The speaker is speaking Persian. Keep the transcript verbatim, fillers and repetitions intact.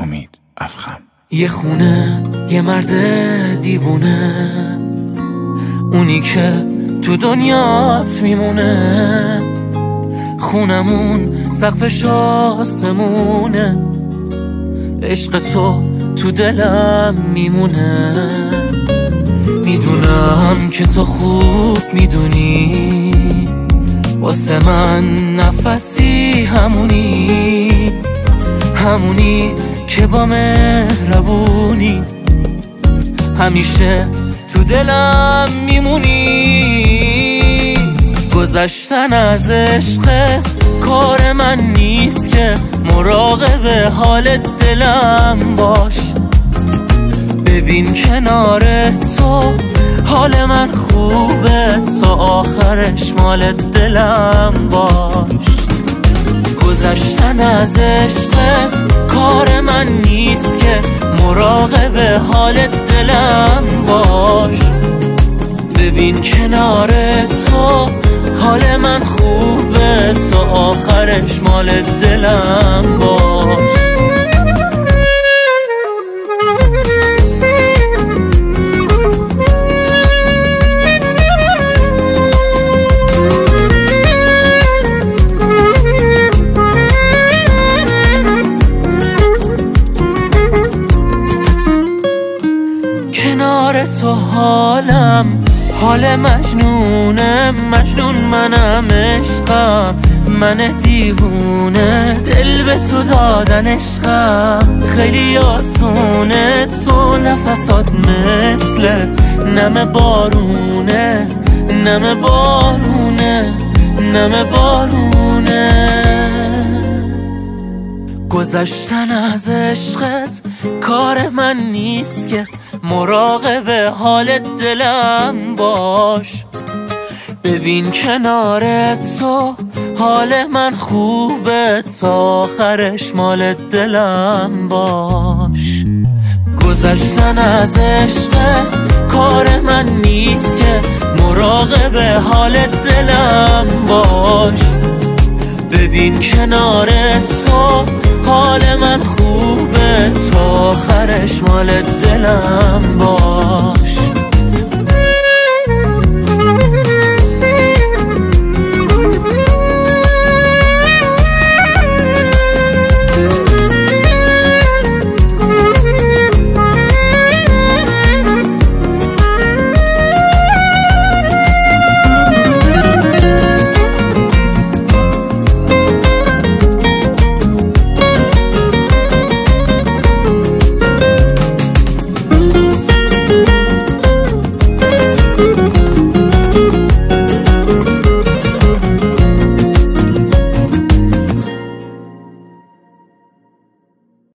امید افخم. یه خونه یه مرد دیوونه، اونی که تو دنیات میمونه. خونمون سقفش آسمونه، عشق تو تو دلم میمونه. میدونم که تو خوب میدونی واسه من نفسی همونی، همونی که با مهربونی همیشه تو دلم میمونی. گذشتن از عشقت کار من نیست که مراقب حال دلم باش. ببین کنار تو حال من خوبه، تا آخرش مال دلم باش. گذشتن از عشقت کار من نیست که مراقب حال دلم باش. ببین کنار تو حال من خوبه، تا آخرش مال دلم باش. کنار تو حالم حال مجنونه، مجنون منم عشقم، من دیوونه. دل به تو دادن عشقم خیلی آسونه، تو نفسات مثل نم بارونه، نم بارونه، نم بارونه. گذشتن از عشقت کار من نیست که مراقب حال دلم باش. ببین کنار تو حال من خوبه، تا آخرش مال دلم باش. گذشتن از عشقت کار من نیست که مراقب حال دلم باش. ببین کنار تو حال من خوبه، تا آخرش مال دلم باش.